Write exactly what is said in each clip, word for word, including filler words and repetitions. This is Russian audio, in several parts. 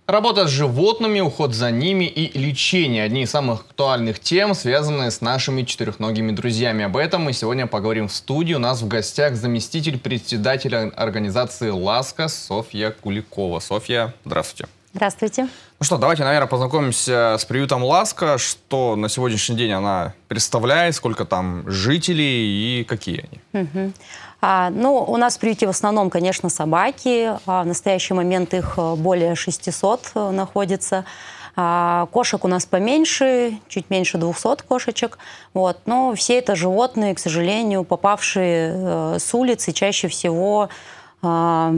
Работа с животными, уход за ними и лечение – одни из самых актуальных тем, связанные с нашими четырехногими друзьями. Об этом мы сегодня поговорим в студии. У нас в гостях заместитель председателя организации «Ласка» Софья Куликова. Софья, здравствуйте. Здравствуйте. Ну что, давайте, наверное, познакомимся с приютом «Ласка». Что на сегодняшний день она представляет, сколько там жителей и какие они? Угу. А, ну, у нас в приюте в основном, конечно, собаки. А в настоящий момент их более шестисот находится. А, кошек у нас поменьше, чуть меньше двухсот кошечек. Вот. Но все это животные, к сожалению, попавшие э, с улицы, чаще всего... Э,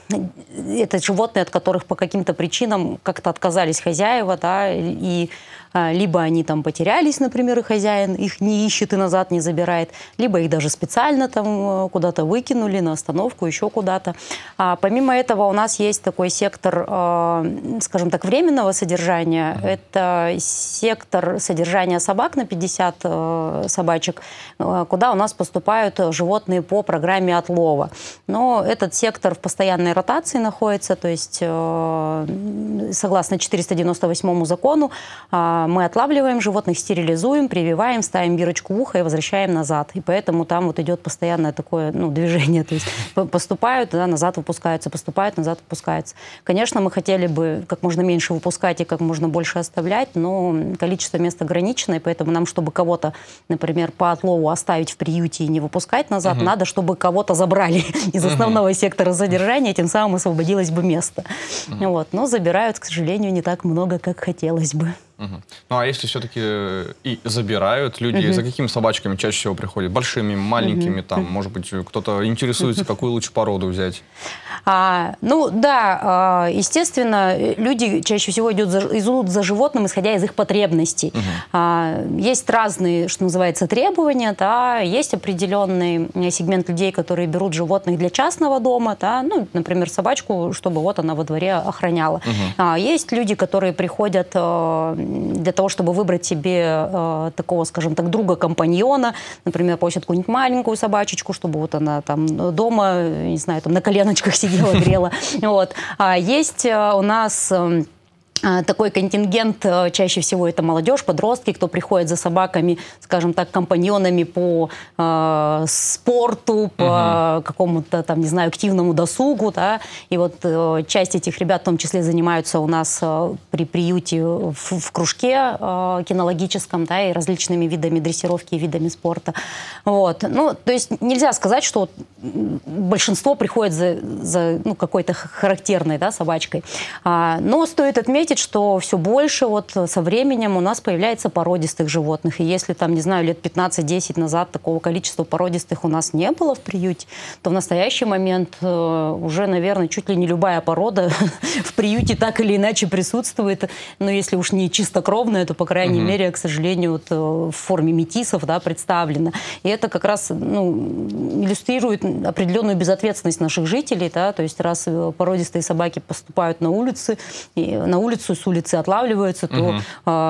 это животные, от которых по каким-то причинам как-то отказались хозяева, да, и а, либо они там потерялись, например, и хозяин их не ищет и назад не забирает, либо их даже специально там куда-то выкинули на остановку, еще куда-то. А, помимо этого у нас есть такой сектор, а, скажем так, временного содержания. Это сектор содержания собак на пятьдесят а, собачек, а, куда у нас поступают животные по программе отлова. Но этот сектор в постоянной ротации находится, то есть э, согласно четыреста девяносто восьмому закону э, мы отлавливаем животных, стерилизуем, прививаем, ставим бирочку в ухо и возвращаем назад. И поэтому там вот идет постоянное такое ну, движение, то есть поступают, да, назад выпускаются, поступают, назад выпускаются. Конечно, мы хотели бы как можно меньше выпускать и как можно больше оставлять, но количество мест ограничено, и поэтому нам, чтобы кого-то, например, по отлову оставить в приюте и не выпускать назад, угу. надо, чтобы кого-то забрали из основного угу. сектора содержания, тем самым освободилось бы место. Угу. Вот. Но забирают, к сожалению, не так много, как хотелось бы. Угу. Ну а если все-таки и забирают люди, угу. за какими собачками чаще всего приходят? Большими, маленькими, угу. там, может быть, кто-то интересуется, какую лучше породу взять? А, ну да, а, естественно, люди чаще всего идут за, идут за животным, исходя из их потребностей. Угу. А, есть разные, что называется, требования, да, есть определенный сегмент людей, которые берут животных для частного дома, да, ну, например, собачку, чтобы вот она во дворе охраняла. Угу. А, есть люди, которые приходят а, для того, чтобы выбрать себе а, такого, скажем так, друга-компаньона, например, просят какую-нибудь маленькую собачечку, чтобы вот она там дома, не знаю, там на коленочках сидела, грела. Вот. А есть у нас такой контингент, чаще всего это молодежь, подростки, кто приходит за собаками, скажем так, компаньонами по э, спорту, по угу. какому-то там, не знаю, активному досугу, да, и вот э, часть этих ребят в том числе занимаются у нас э, при приюте в, в кружке э, кинологическом, да, и различными видами дрессировки и видами спорта. Вот. Ну, то есть нельзя сказать, что большинство приходит за, за ну, какой-то характерной, да, собачкой, а, но стоит отметить, что все больше вот со временем у нас появляется породистых животных. И если там, не знаю, лет пятнадцать-десять назад такого количества породистых у нас не было в приюте, то в настоящий момент э, уже, наверное, чуть ли не любая порода в приюте так или иначе присутствует. Но если уж не чистокровная, то, по крайней угу. мере, к сожалению, вот, в форме метисов, да, представлена. И это как раз ну, иллюстрирует определенную безответственность наших жителей. Да? То есть раз породистые собаки поступают на улицы, и на улицу с улицы отлавливаются, то, угу.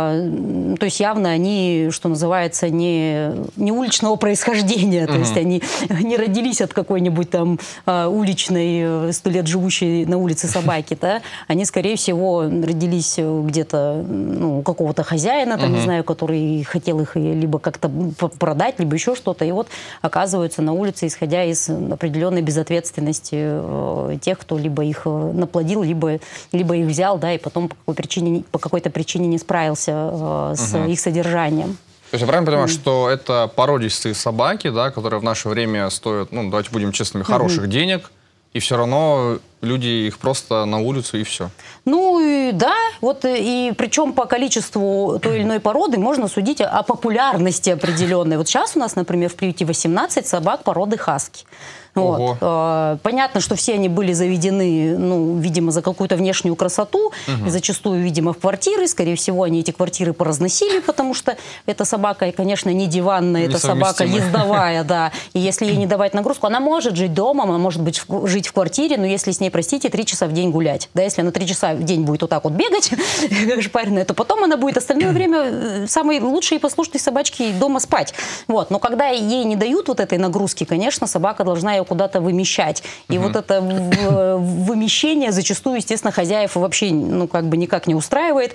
а, то есть явно они, что называется, не, не уличного происхождения, угу. то есть они не родились от какой-нибудь там а, уличной, сто лет живущей на улице собаки, да? Они, скорее всего, родились где-то ну, у какого-то хозяина, там, угу. не знаю, который хотел их либо как-то продать, либо еще что-то, и вот оказываются на улице, исходя из определенной безответственности э, тех, кто либо их наплодил, либо, либо их взял, да, и потом по какой причине, по какой-то причине не справился э, с угу. их содержанием. То есть я правильно понимаю, mm. что это породистые собаки, да, которые в наше время стоят, ну, давайте будем честными, хороших mm-hmm. денег, и все равно люди их просто на улицу и все. Ну, и, да, вот и причем по количеству той или иной породы можно судить о популярности определенной. Вот сейчас у нас, например, в приюте восемнадцать собак породы хаски. Вот. Понятно, что все они были заведены, ну, видимо, за какую-то внешнюю красоту, угу. зачастую, видимо, в квартиры. Скорее всего, они эти квартиры поразносили, потому что эта собака, конечно, не диванная, эта собака ездовая, да. И если ей не давать нагрузку, она может жить дома, она может быть жить в квартире, но если с ней ней, простите, три часа в день гулять. Да, если она три часа в день будет вот так вот бегать, как шпаренная, то потом она будет остальное время самой лучшей и послушной собачки дома спать. Вот. Но когда ей не дают вот этой нагрузки, конечно, собака должна ее куда-то вымещать. И угу. вот это вымещение зачастую, естественно, хозяев вообще ну, как бы никак не устраивает.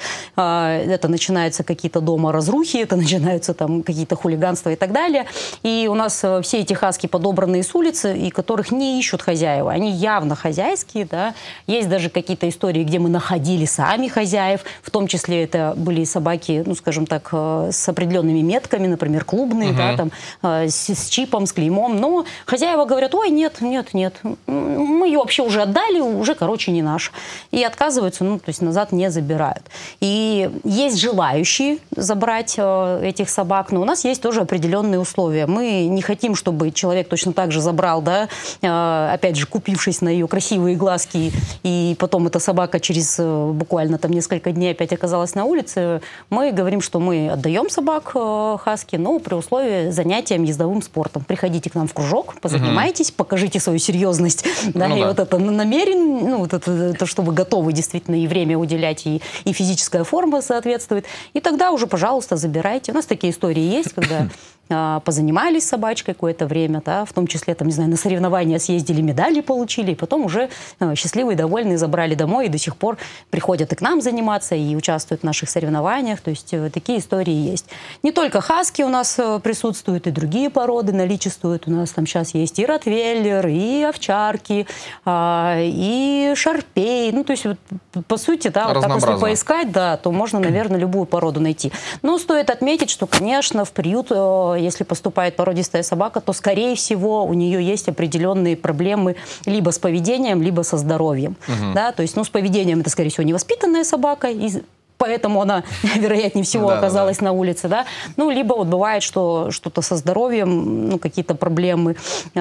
Это начинаются какие-то дома разрухи, это начинаются там какие-то хулиганства и так далее. И у нас все эти хаски подобранные с улицы, и которых не ищут хозяева. Они явно хозяйские, да. Есть даже какие-то истории, где мы находили сами хозяев, в том числе это были собаки, ну, скажем так, с определенными метками, например, клубные, угу. да, там, с, с чипом, с клеймом. Но хозяева говорят, ой, нет, нет, нет, мы ее вообще уже отдали, уже, короче, не наш. И отказываются, ну, то есть назад не забирают. И есть желающие забрать э, этих собак, но у нас есть тоже определенные условия. Мы не хотим, чтобы человек точно так же забрал, да, э, опять же, купившись на ее красивые глазки, и потом эта собака через э, буквально там несколько дней опять оказалась на улице. Мы говорим, что мы отдаем собак э, хаски, но при условии занятием ездовым спортом. Приходите к нам в кружок, позанимайтесь, угу. покажите свою серьезность, да, ну, и да. вот это намерен, ну, вот это, то, что вы готовы действительно и время уделять, и, и физическая форма соответствует. И тогда уже, пожалуйста, забирайте. У нас такие истории есть, когда позанимались с собачкой какое-то время, да, в том числе, там, не знаю, на соревнования съездили, медали получили, и потом уже э, счастливые, довольные забрали домой, и до сих пор приходят и к нам заниматься, и участвуют в наших соревнованиях, то есть э, такие истории есть. Не только хаски у нас э, присутствуют, и другие породы наличествуют. У нас там сейчас есть и ротвейлер, и овчарки, э, и шарпей, ну, то есть, вот, по сути, да, вот так, если поискать, да, то можно, наверное, любую породу найти. Но стоит отметить, что, конечно, в приют э, если поступает породистая собака, то, скорее всего, у нее есть определенные проблемы либо с поведением, либо со здоровьем. Угу. Да? То есть, ну, с поведением это, скорее всего, невоспитанная собака, и поэтому она, вероятнее всего, да, оказалась да, да. на улице. Да? Ну, либо вот бывает, что что-то со здоровьем, ну, какие-то проблемы,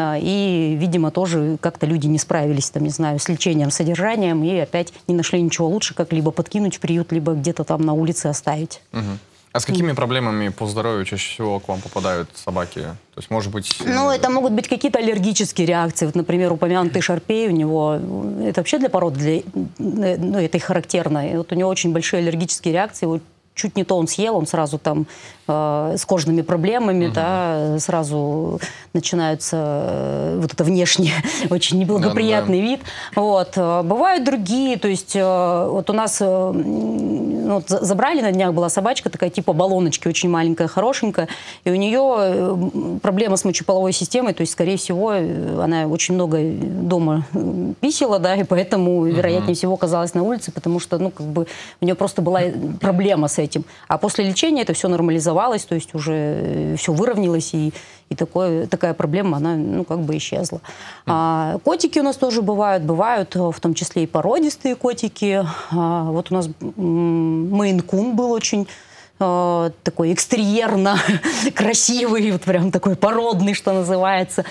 и, видимо, тоже как-то люди не справились, там, не знаю, с лечением, содержанием, и опять не нашли ничего лучше, как либо подкинуть в приют, либо где-то там на улице оставить. Угу. А с какими проблемами по здоровью чаще всего к вам попадают собаки? То есть, может быть... Ну, это могут быть какие-то аллергические реакции. Вот, например, упомянутый шарпей, у него... Это вообще для породы, для, ну, это и характерно. И вот у него очень большие аллергические реакции. Вот чуть не то он съел, он сразу там э, с кожными проблемами, угу. да, сразу начинается э, вот это внешне очень неблагоприятный да, да. вид. Вот. Бывают другие, то есть э, вот у нас э, вот, забрали на днях, была собачка такая типа баллоночки, очень маленькая, хорошенькая, и у нее проблема с мочеполовой системой, то есть, скорее всего, она очень много дома писала, да, и поэтому, вероятнее угу. всего, оказалась на улице, потому что, ну, как бы у нее просто была проблема с этим. А после лечения это все нормализовалось, то есть уже все выровнялось, и, и такое, такая проблема, она, ну, как бы исчезла. Mm. А, котики у нас тоже бывают, бывают в том числе и породистые котики. А, вот у нас мейн-кун был очень такой экстерьерно красивый, вот прям такой породный, что называется.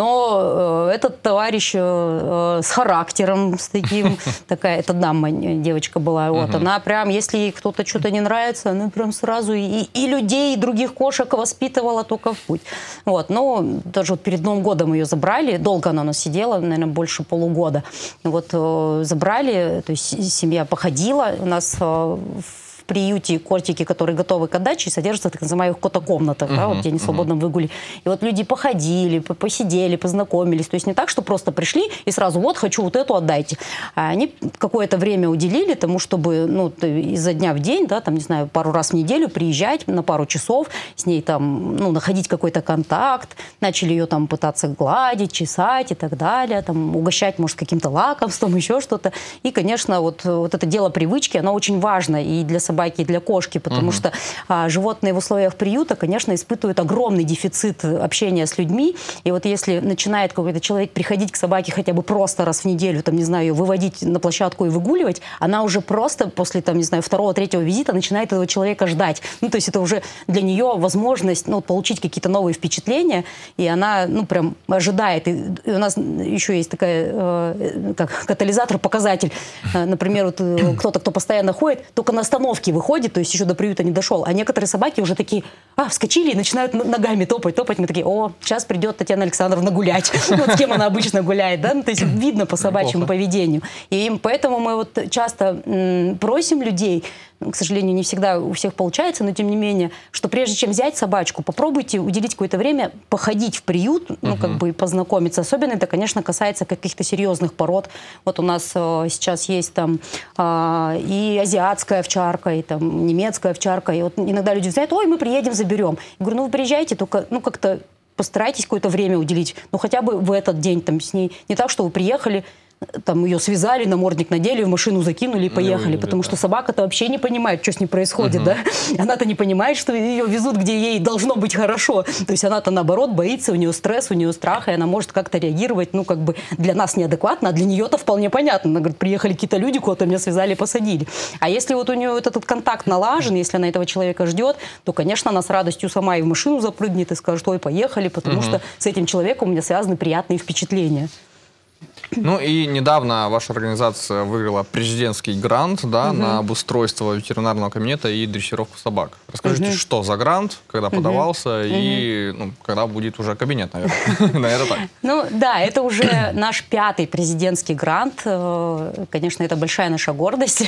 Но э, этот товарищ э, с характером, с таким, такая, это дама, девочка была, вот, она прям, если ей кто-то что-то не нравится, она прям сразу и, и людей, и других кошек воспитывала только в путь. Вот, но даже вот перед Новым годом ее забрали, долго она у нас сидела, наверное, больше полугода. Вот э, забрали, то есть семья походила, у нас э, в приюте котики, которые готовы к отдаче, содержатся в так называемых котокомнатах, uh-huh, да, вот, где они в свободном uh-huh. выгуле. И вот люди походили, посидели, познакомились. То есть не так, что просто пришли и сразу вот хочу вот эту отдайте. А они какое-то время уделили тому, чтобы ну, изо дня в день, да, там, не знаю, пару раз в неделю приезжать на пару часов, с ней там, ну, находить какой-то контакт, начали ее там пытаться гладить, чесать и так далее, там, угощать, может, каким-то лакомством, еще что-то. И, конечно, вот, вот это дело привычки, оно очень важно и для собаки, и для кошки, потому угу. что а, животные в условиях приюта, конечно, испытывают огромный дефицит общения с людьми. И вот если начинает какой-то человек приходить к собаке хотя бы просто раз в неделю, там, не знаю, ее выводить на площадку и выгуливать, она уже просто после, там, не знаю, второго-третьего визита начинает этого человека ждать. Ну, то есть это уже для нее возможность, ну, получить какие-то новые впечатления, и она, ну, прям ожидает. И, и у нас еще есть такая, э, как катализатор, показатель. Например, вот кто-то, кто постоянно ходит, только на остановке собаки выходит, то есть еще до приюта не дошел, а некоторые собаки уже такие, а, вскочили и начинают ногами топать, топать. Мы такие, о, сейчас придет Татьяна Александровна гулять. Вот с кем она обычно гуляет, да? То есть видно по собачьему поведению. И поэтому мы вот часто просим людей, к сожалению, не всегда у всех получается, но тем не менее, что прежде чем взять собачку, попробуйте уделить какое-то время, походить в приют, ну, как бы познакомиться. Особенно это, конечно, касается каких-то серьезных пород. Вот у нас э, сейчас есть там э, и азиатская овчарка, и там немецкая овчарка. И вот иногда люди знают, ой, мы приедем, заберем. Я говорю, ну, вы приезжайте, только, ну, как-то постарайтесь какое-то время уделить. Ну, хотя бы в этот день там с ней. Не так, что вы приехали, там ее связали, намордник надели, в машину закинули и поехали. Не потому что собака-то вообще не понимает, что с ней происходит, uh-huh. да? Она-то не понимает, что ее везут, где ей должно быть хорошо. То есть она-то, наоборот, боится, у нее стресс, у нее страх, и она может как-то реагировать, ну, как бы для нас неадекватно, а для нее-то вполне понятно. Она говорит, приехали какие-то люди, куда-то меня связали, посадили. А если вот у нее вот этот контакт налажен, если она этого человека ждет, то, конечно, она с радостью сама и в машину запрыгнет и скажет, ой, поехали, потому uh-huh. что с этим человеком у меня связаны приятные впечатления. Ну и недавно ваша организация выиграла президентский грант, да, угу. на обустройство ветеринарного кабинета и дрессировку собак. Расскажите, угу. что за грант, когда угу. подавался, угу. и ну, когда будет уже кабинет, наверное. Наверное, так. Ну да, это уже наш пятый президентский грант. Конечно, это большая наша гордость.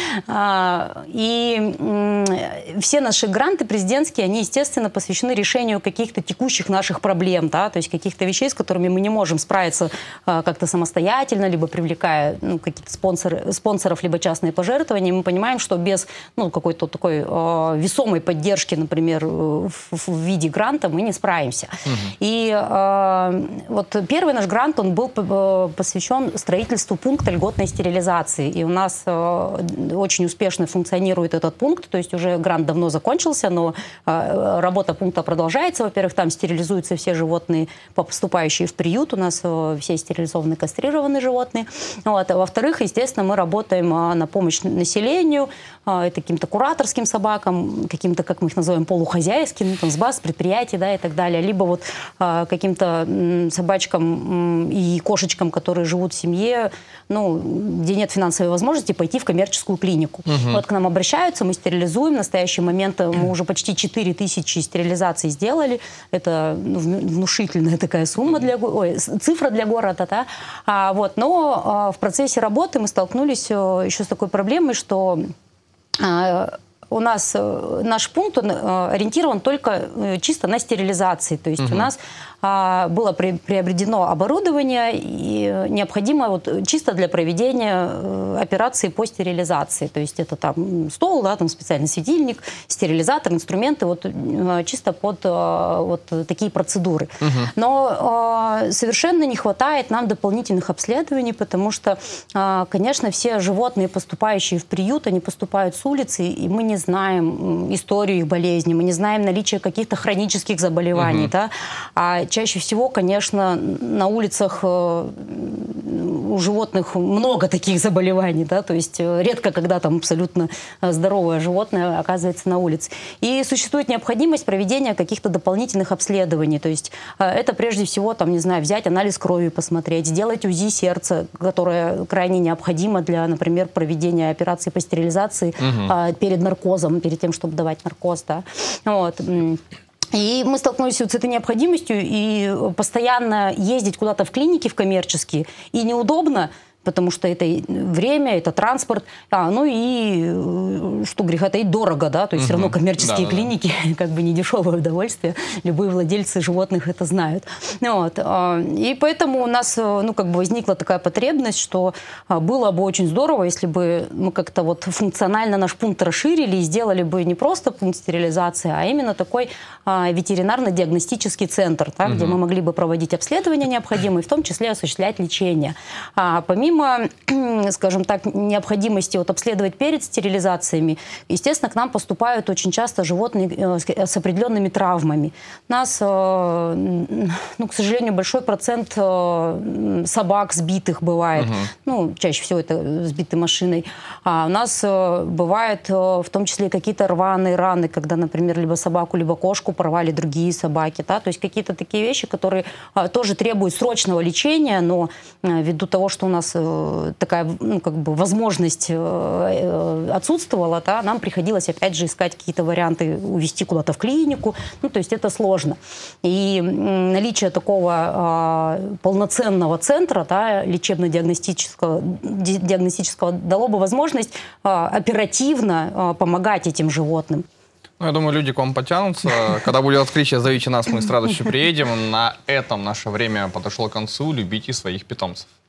И все наши гранты президентские, они, естественно, посвящены решению каких-то текущих наших проблем, да, то есть каких-то вещей, с которыми мы не можем справиться как-то самостоятельно, либо привлекая ну, какие-то спонсоры, спонсоров, либо частные пожертвования. Мы понимаем, что без ну, какой-то такой э, весомой поддержки, например, в, в виде гранта мы не справимся. Угу. И э, вот первый наш грант, он был посвящен строительству пункта льготной стерилизации. И у нас э, очень успешно функционирует этот пункт, то есть уже грант давно закончился, но э, работа пункта продолжается. Во-первых, там стерилизуются все животные, поступающие в приют. У нас э, все стерилизованные кастрированные животные. Вот. А во-вторых, естественно, мы работаем а, на помощь населению, а, каким-то кураторским собакам, каким-то, как мы их называем, полухозяйским, ну, там, с баз, предприятий, да, и так далее. Либо вот а, каким-то м, собачкам м, и кошечкам, которые живут в семье, ну, где нет финансовой возможности пойти в коммерческую клинику. Угу. Вот к нам обращаются, мы стерилизуем. В настоящий момент мы уже почти четыре тысячи стерилизаций сделали. Это ну, внушительная такая сумма для, ой, цифра для города, да. А, вот, но а, в процессе работы мы столкнулись а, еще с такой проблемой, что а, у нас а, наш пункт он, а, ориентирован только а, чисто на стерилизации. То есть угу. у нас а, было при, приобретено оборудование и необходимо вот, чисто для проведения а, операции по стерилизации. То есть это там стол, да, там специальный светильник, стерилизатор, инструменты, вот, а, чисто под а, вот, такие процедуры. Угу. Но а, совершенно не хватает нам дополнительных обследований, потому что, а, конечно, все животные, поступающие в приют, они поступают с улицы, и мы не знаем историю их болезни, мы не знаем наличие каких-то хронических заболеваний. Угу. Да? А чаще всего, конечно, на улицах э, у животных много таких заболеваний, да, то есть редко, когда там абсолютно здоровое животное оказывается на улице. И существует необходимость проведения каких-то дополнительных обследований, то есть э, это прежде всего, там, не знаю, взять анализ крови, посмотреть, сделать УЗИ сердца, которое крайне необходимо для, например, проведения операции по стерилизации угу. э, перед наркозом, перед тем, чтобы давать наркоз, да, вот. И мы столкнулись вот с этой необходимостью, и постоянно ездить куда-то в клиники, в коммерческие, и неудобно, потому что это время, это транспорт, а, ну и, что греха таить, дорого, да, то есть угу. все равно коммерческие да, клиники, да. как бы не дешевое удовольствие, любые владельцы животных это знают. Вот. И поэтому у нас, ну, как бы возникла такая потребность, что было бы очень здорово, если бы мы как-то вот функционально наш пункт расширили и сделали бы не просто пункт стерилизации, а именно такой ветеринарно-диагностический центр, да, угу. где мы могли бы проводить обследования необходимые, в том числе осуществлять лечение. А помимо Помимо, скажем так, необходимости вот обследовать перед стерилизациями, естественно, к нам поступают очень часто животные с определенными травмами. У нас, ну, к сожалению, большой процент собак сбитых бывает. Угу. Ну, чаще всего это сбиты машиной. А у нас бывает в том числе какие-то рваные раны, когда, например, либо собаку, либо кошку порвали другие собаки. Да? То есть какие-то такие вещи, которые тоже требуют срочного лечения, но ввиду того, что у нас э, такая ну, как бы возможность э, отсутствовала, да, нам приходилось опять же искать какие-то варианты, увезти куда-то в клинику, ну, то есть это сложно. И наличие такого э, полноценного центра, да, лечебно-диагностического диагностического дало бы возможность э, оперативно э, помогать этим животным. Ну, я думаю, люди к вам потянутся. Когда будет открытие, зовите нас, мы с радостью приедем. На этом наше время подошло к концу. Любите своих питомцев.